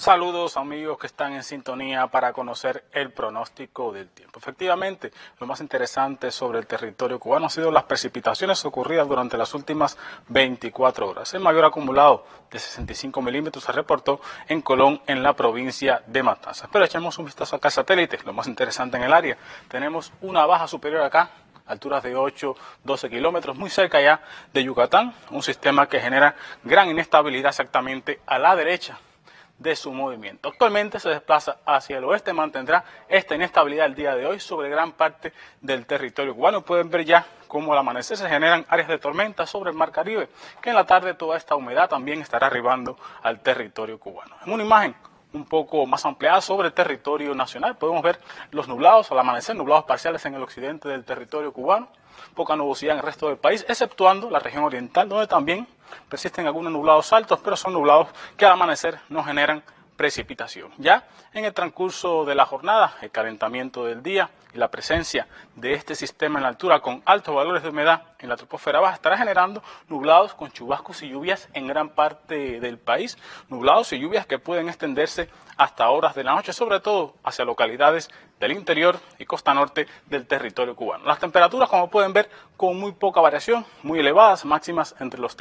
Saludos amigos que están en sintonía para conocer el pronóstico del tiempo. Efectivamente, lo más interesante sobre el territorio cubano han sido las precipitaciones ocurridas durante las últimas 24 horas. El mayor acumulado de 65 milímetros se reportó en Colón, en la provincia de Matanzas. Pero echemos un vistazo acá al satélite, lo más interesante en el área. Tenemos una baja superior acá, alturas de 8-12 kilómetros, muy cerca ya de Yucatán, un sistema que genera gran inestabilidad exactamente a la derecha de su movimiento. Actualmente se desplaza hacia el oeste, mantendrá esta inestabilidad el día de hoy sobre gran parte del territorio cubano. Pueden ver ya cómo al amanecer se generan áreas de tormenta sobre el mar Caribe, que en la tarde toda esta humedad también estará arribando al territorio cubano. En una imagen un poco más ampliada sobre el territorio nacional, podemos ver los nublados al amanecer, nublados parciales en el occidente del territorio cubano, poca nubosidad en el resto del país, exceptuando la región oriental, donde también persisten algunos nublados altos, pero son nublados que al amanecer no generan precipitación. Ya en el transcurso de la jornada, el calentamiento del día y la presencia de este sistema en la altura con altos valores de humedad en la troposfera baja estará generando nublados con chubascos y lluvias en gran parte del país, nublados y lluvias que pueden extenderse hasta horas de la noche, sobre todo hacia localidades del interior y costa norte del territorio cubano. Las temperaturas, como pueden ver, con muy poca variación, muy elevadas, máximas entre los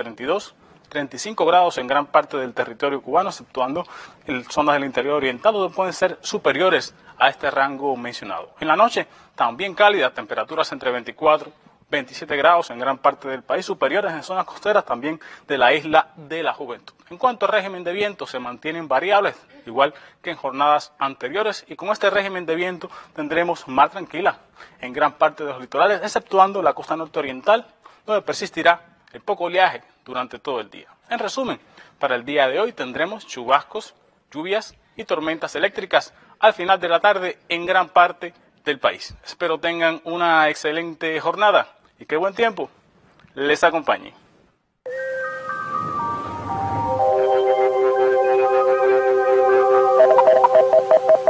32-35 grados en gran parte del territorio cubano, exceptuando zonas del interior oriental, donde pueden ser superiores a este rango mencionado. En la noche, también cálida, temperaturas entre 24-27 grados en gran parte del país, superiores en zonas costeras también de la isla de la Juventud. En cuanto al régimen de viento, se mantienen variables, igual que en jornadas anteriores, y con este régimen de viento tendremos mar tranquila en gran parte de los litorales, exceptuando la costa norte oriental, donde persistirá el poco oleaje durante todo el día. En resumen, para el día de hoy tendremos chubascos, lluvias y tormentas eléctricas al final de la tarde en gran parte del país. Espero tengan una excelente jornada y que buen tiempo les acompañe.